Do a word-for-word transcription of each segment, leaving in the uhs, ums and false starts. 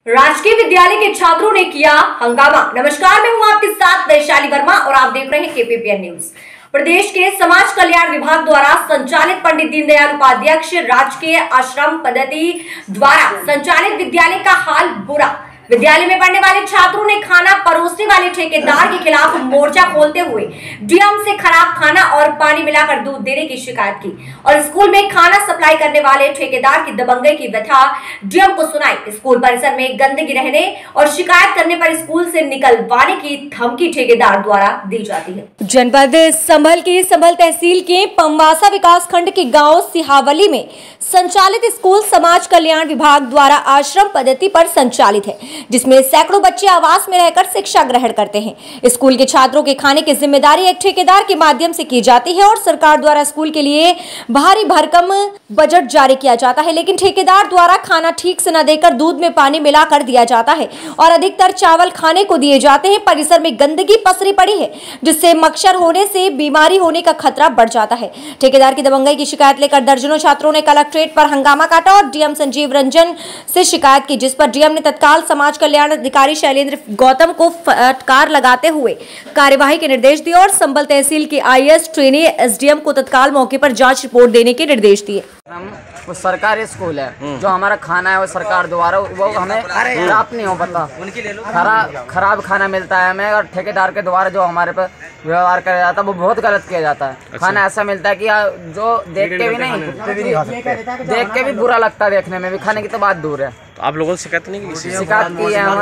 राजकीय विद्यालय के छात्रों ने किया हंगामा। नमस्कार, मैं हूं आपके साथ वैशाली वर्मा और आप देख रहे हैं केपीपीएन न्यूज। प्रदेश के समाज कल्याण विभाग द्वारा संचालित पंडित दीनदयाल उपाध्याय राजकीय आश्रम पद्धति द्वारा संचालित विद्यालय का हाल बुरा। विद्यालय में पढ़ने वाले छात्रों ने खाना परोसने वाले ठेकेदार के खिलाफ मोर्चा खोलते हुए डीएम से खराब खाना और पानी मिलाकर दूध देने की शिकायत की और स्कूल में खाना सप्लाई करने वाले ठेकेदार की दबंगई की व्यथा डीएम को सुनाई। स्कूल परिसर में गंदगी रहने और शिकायत करने पर स्कूल से निकलवाने की धमकी ठेकेदार द्वारा दी जाती है। जनपद संभल की संभल तहसील के पंबासा विकास खंड के गाँव सिहावली में संचालित स्कूल समाज कल्याण विभाग द्वारा आश्रम पद्धति पर संचालित है, जिसमें सैकड़ों बच्चे आवास में रहकर शिक्षा ग्रहण करते हैं। स्कूल के छात्रों के खाने की जिम्मेदारी एक ठेकेदार के माध्यम से की जाती है और सरकार द्वारा स्कूल के लिए भारी भरकम बजट जारी किया जाता है, लेकिन ठेकेदार द्वारा खाना ठीक से न देकर दूध में पानी मिलाकर दिया जाता है और अधिकतर चावल खाने को दिए जाते हैं। परिसर में गंदगी पसरी पड़ी है, जिससे मच्छर होने से बीमारी होने का खतरा बढ़ जाता है। ठेकेदार की दबंगई की शिकायत लेकर दर्जनों छात्रों ने कलेक्ट्रेट पर हंगामा काटा और डीएम संजीव रंजन से शिकायत की, जिस पर डीएम ने तत्काल समाज कल्याण अधिकारी शैलेंद्र गौतम को फटकार लगाते हुए कार्यवाही के निर्देश दिए और संभल तहसील के आईएएस ट्रेनी एसडीएम को तत्काल मौके पर जांच रिपोर्ट देने के निर्देश दिए। वो सरकारी स्कूल है, जो हमारा खाना है वो सरकार द्वारा वो हमें प्राप्त नहीं हो पाता। खराब खराब खाना मिलता है हमें और ठेकेदार के द्वारा जो हमारे पर व्यवहार किया जाता है वो बहुत गलत किया जाता है। अच्छा। खाना ऐसा मिलता है कि जो देख के भी नहीं देख के भी बुरा लगता है, देखने में भी, खाने की तो बात दूर है। तो आप लोगों से शिकायत नहीं की? शिकायत की है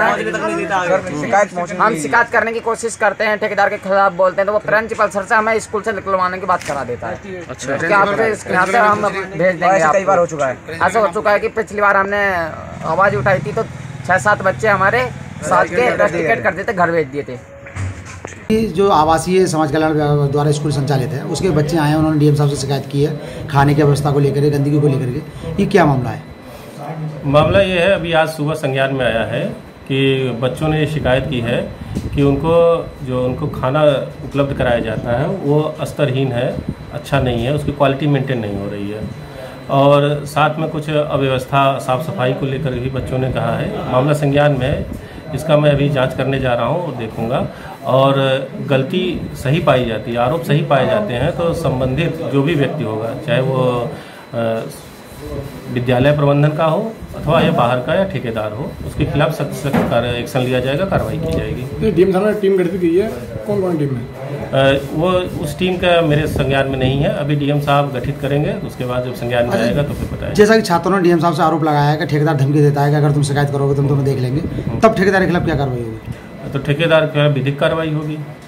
हमें, हम शिकायत करने की कोशिश करते हैं, ठेकेदार के खिलाफ बोलते हैं तो वो प्रिंसिपल सर से हमें स्कूल से निकलवाने की बात करा देता है। अच्छा, तो क्या आपसे यहाँ से हम भेज देंगे? कई बार हो चुका है, ऐसा हो चुका है कि पिछली बार हमने आवाज उठाई थी तो छह सात बच्चे हमारे साथ के रस्टिकेट कर देते, घर भेज दिए थे। जो आवासीय समाज कल्याण विभाग द्वारा स्कूल संचालित है उसके बच्चे आए हैं, उन्होंने डीएम साहब से शिकायत की है खाने की व्यवस्था को लेकर, गंदगी को लेकर के। ये क्या मामला है? मामला ये है, अभी आज सुबह संज्ञान में आया है कि बच्चों ने शिकायत की है कि उनको जो उनको खाना उपलब्ध कराया जाता है वो स्तरहीन है, अच्छा नहीं है, उसकी क्वालिटी मेंटेन नहीं हो रही है और साथ में कुछ अव्यवस्था साफ सफाई को लेकर भी बच्चों ने कहा है। मामला संज्ञान में है, इसका मैं अभी जांच करने जा रहा हूँ और देखूंगा, और गलती सही पाई जाती है, आरोप सही पाए जाते हैं तो संबंधित जो भी व्यक्ति होगा, चाहे वो विद्यालय प्रबंधन का हो अथवा या बाहर का या ठेकेदार हो, उसके खिलाफ सख्त सख्त एक्शन लिया जाएगा, कार्रवाई की जाएगी। डीएम साहब ने टीम गठित की है, कौन कौन टीम है? वो उस टीम का मेरे संज्ञान में नहीं है, अभी डीएम साहब गठित करेंगे, उसके बाद जब संज्ञान में आएगा तो फिर बताएगा। जैसा कि छात्रों ने डीएम साहब से आरोप लगाया है कि ठेकेदार धमकी देता है कि अगर तुम शिकायत करोगे तुम तुम्हें देख लेंगे, तब ठेकेदार के खिलाफ क्या कार्रवाई होगी? तो ठेकेदार के खिलाफ विधिक कार्रवाई होगी।